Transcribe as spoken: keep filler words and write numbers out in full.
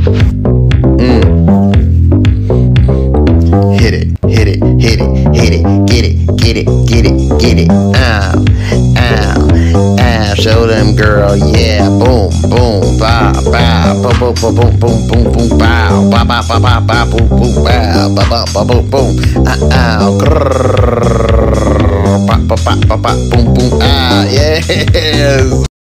Mm. Hit it, hit it, hit it, hit it, get it, get it, get it, get it. Ow, ow, ow. Show them, girl, yeah. Boom, boom, bow, bow, boom, boom, boom, boom, boom, boom, boom, bow, bow, bow, bow, bow, bow, boom, boom, bow, bow, bow, bow, boom, boom. Ow, grrrr, bow, bow, bow, bow, boom, boom, ah, yes.